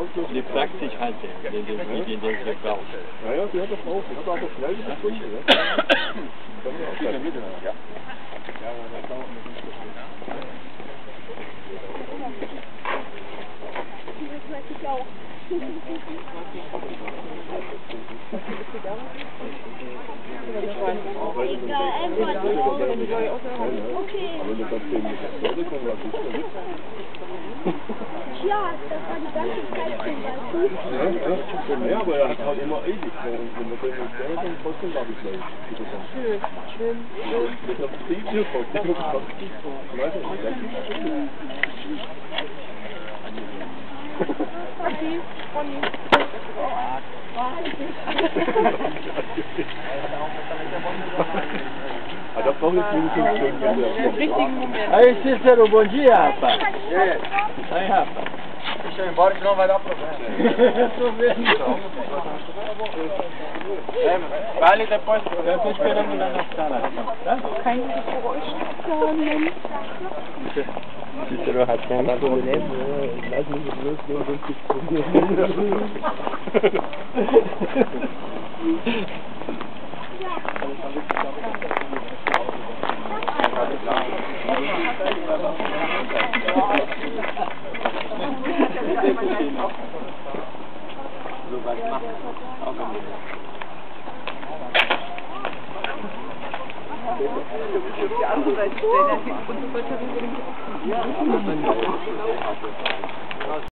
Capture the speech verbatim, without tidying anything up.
Autos. Die fragt sich halt, den, den, den, den, den sie braucht. Ja, ja, die hat das auch. Die hat aber schnell wieder Früchte. Ja. Kann ja auch sein. Ja. Ja, aber das dauert mir nicht so viel. Das weiß ich auch. Egal, einfach okay. Aber wenn du das dem nicht erzählst, dann was ist denn? Ja, das war die ganze Zeit schon, weißt du? Ja, ja. Ja, aber er hat halt immer ewig. Wenn man den erzählt, dann trotzdem war ich gleich. Schön, schön, schön. Das ist noch viel zu kurz. Ich weiß nicht. Conny, Conny. Ah, da brauche ich wenigstens schon wieder. Im richtigen Moment. Aí, Cícero, bom dia, rapaz. E aí? Aí, rapaz. Deixa eu ir embora, senão vai dar problema. Eu tô vendo. É, vai ali depois. Eu tô esperando lá na sala, tá? Kein Geräusch hören. Cícero hat kein Problem. Lass mich nicht losgehen, sonst gibt's Probleme. So was macht auch immer. Die andere Seite stellen, dann geht unsere Batterie. Ja,